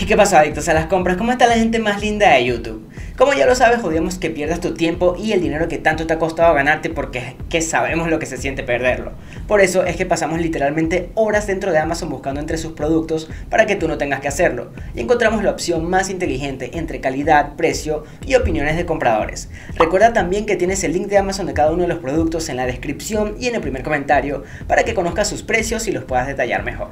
¿Y qué pasa, adictos a las compras? ¿Cómo está la gente más linda de YouTube? Como ya lo sabes, odiamos que pierdas tu tiempo y el dinero que tanto te ha costado ganarte porque que sabemos lo que se siente perderlo. Por eso es que pasamos literalmente horas dentro de Amazon buscando entre sus productos para que tú no tengas que hacerlo. Y encontramos la opción más inteligente entre calidad, precio y opiniones de compradores. Recuerda también que tienes el link de Amazon de cada uno de los productos en la descripción y en el primer comentario para que conozcas sus precios y los puedas detallar mejor.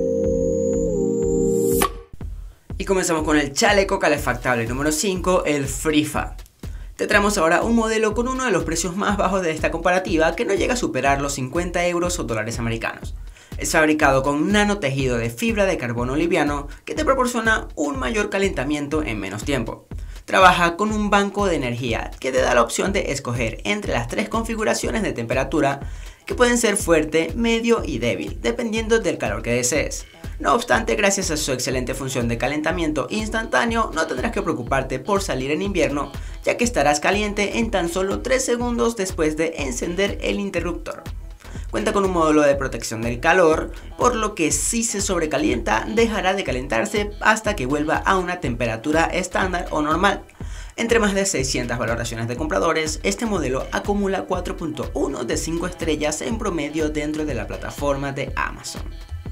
Y comenzamos con el chaleco calefactable número 5, el Frifa. Te traemos ahora un modelo con uno de los precios más bajos de esta comparativa que no llega a superar los 50 euros o dólares americanos. Es fabricado con nanotejido de fibra de carbono liviano que te proporciona un mayor calentamiento en menos tiempo. Trabaja con un banco de energía que te da la opción de escoger entre las tres configuraciones de temperatura que pueden ser fuerte, medio y débil, dependiendo del calor que desees. No obstante, gracias a su excelente función de calentamiento instantáneo, no tendrás que preocuparte por salir en invierno, ya que estarás caliente en tan solo 3 segundos después de encender el interruptor. Cuenta con un módulo de protección del calor, por lo que si se sobrecalienta, dejará de calentarse hasta que vuelva a una temperatura estándar o normal. Entre más de 600 valoraciones de compradores, este modelo acumula 4.1 de 5 estrellas en promedio dentro de la plataforma de Amazon.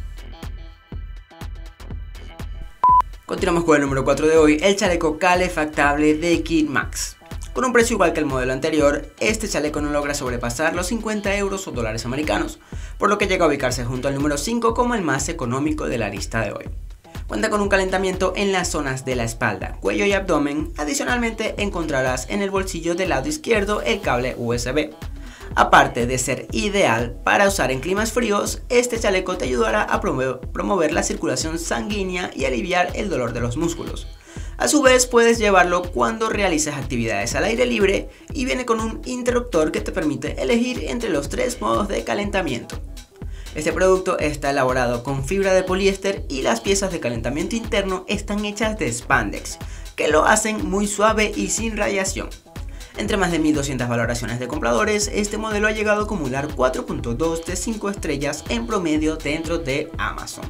Continuamos con el número 4 de hoy, el chaleco calefactable de KidMax. Con un precio igual que el modelo anterior, este chaleco no logra sobrepasar los 50 euros o dólares americanos, por lo que llega a ubicarse junto al número 5 como el más económico de la lista de hoy. Cuenta con un calentamiento en las zonas de la espalda, cuello y abdomen. Adicionalmente encontrarás en el bolsillo del lado izquierdo el cable USB. Aparte de ser ideal para usar en climas fríos, este chaleco te ayudará a promover la circulación sanguínea y aliviar el dolor de los músculos. A su vez, puedes llevarlo cuando realices actividades al aire libre y viene con un interruptor que te permite elegir entre los 3 modos de calentamiento. Este producto está elaborado con fibra de poliéster y las piezas de calentamiento interno están hechas de spandex, que lo hacen muy suave y sin radiación. Entre más de 1200 valoraciones de compradores, este modelo ha llegado a acumular 4.2 de 5 estrellas en promedio dentro de Amazon.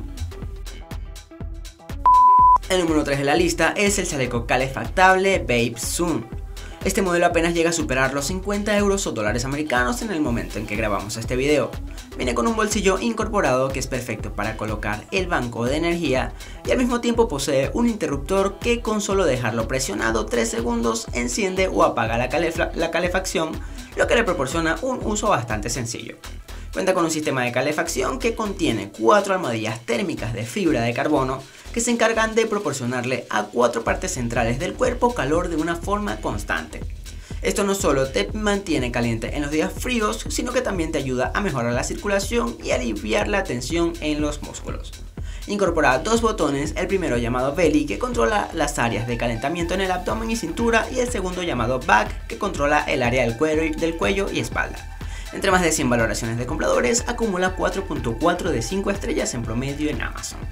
El número 3 de la lista es el chaleco calefactable Babe Zoom. Este modelo apenas llega a superar los 50 euros o dólares americanos en el momento en que grabamos este video. Viene con un bolsillo incorporado que es perfecto para colocar el banco de energía y al mismo tiempo posee un interruptor que con solo dejarlo presionado 3 segundos enciende o apaga la calefacción, lo que le proporciona un uso bastante sencillo. Cuenta con un sistema de calefacción que contiene 4 almohadillas térmicas de fibra de carbono que se encargan de proporcionarle a 4 partes centrales del cuerpo calor de una forma constante. Esto no solo te mantiene caliente en los días fríos, sino que también te ayuda a mejorar la circulación y aliviar la tensión en los músculos. Incorpora 2 botones, el primero llamado Belly que controla las áreas de calentamiento en el abdomen y cintura y el segundo llamado Back que controla el área del cuello y espalda. Entre más de 100 valoraciones de compradores, acumula 4.4 de 5 estrellas en promedio en Amazon.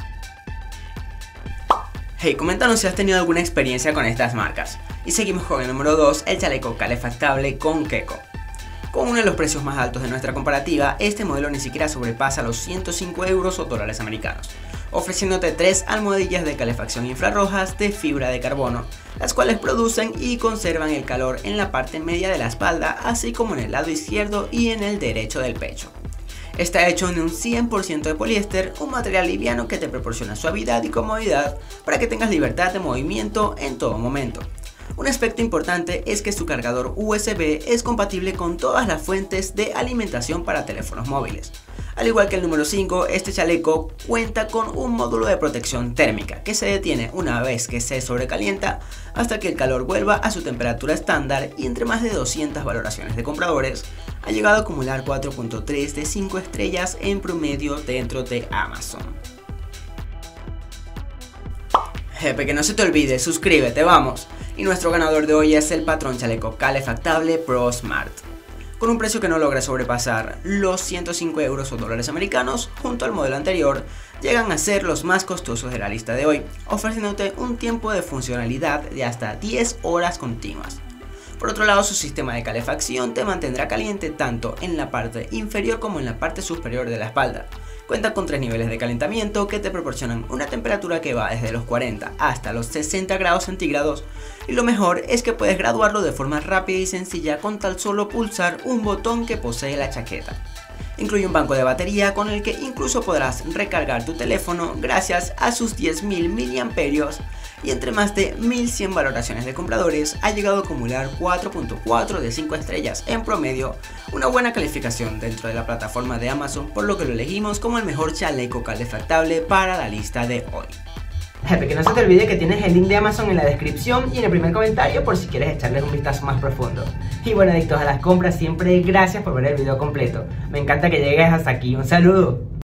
Hey, coméntanos si has tenido alguna experiencia con estas marcas. Y seguimos con el número 2, el chaleco calefactable con Keko. Con uno de los precios más altos de nuestra comparativa, este modelo ni siquiera sobrepasa los 105 euros o dólares americanos, ofreciéndote 3 almohadillas de calefacción infrarrojas de fibra de carbono, las cuales producen y conservan el calor en la parte media de la espalda, así como en el lado izquierdo y en el derecho del pecho. Está hecho en un 100% de poliéster, un material liviano que te proporciona suavidad y comodidad para que tengas libertad de movimiento en todo momento. Un aspecto importante es que su cargador USB es compatible con todas las fuentes de alimentación para teléfonos móviles. Al igual que el número 5, este chaleco cuenta con un módulo de protección térmica que se detiene una vez que se sobrecalienta hasta que el calor vuelva a su temperatura estándar y entre más de 200 valoraciones de compradores ha llegado a acumular 4.3 de 5 estrellas en promedio dentro de Amazon. Jefe, que no se te olvide, suscríbete, vamos. Y nuestro ganador de hoy es el patrón chaleco calefactable Pro Smart. Con un precio que no logra sobrepasar los 105 euros o dólares americanos, junto al modelo anterior, llegan a ser los más costosos de la lista de hoy, ofreciéndote un tiempo de funcionalidad de hasta 10 horas continuas. Por otro lado, su sistema de calefacción te mantendrá caliente tanto en la parte inferior como en la parte superior de la espalda, Cuenta con 3 niveles de calentamiento que te proporcionan una temperatura que va desde los 40 hasta los 60 grados centígrados, y lo mejor es que puedes graduarlo de forma rápida y sencilla con tan solo pulsar un botón que posee la chaqueta. Incluye un banco de batería con el que incluso podrás recargar tu teléfono gracias a sus 10.000 mAh, y entre más de 1100 valoraciones de compradores ha llegado a acumular 4.4 de 5 estrellas en promedio, una buena calificación dentro de la plataforma de Amazon, por lo que lo elegimos como el mejor chaleco calefactable para la lista de hoy. Jefe, que no se te olvide que tienes el link de Amazon en la descripción y en el primer comentario por si quieres echarle un vistazo más profundo. Y bueno, adictos a las compras, siempre gracias por ver el video completo. Me encanta que llegues hasta aquí. Un saludo.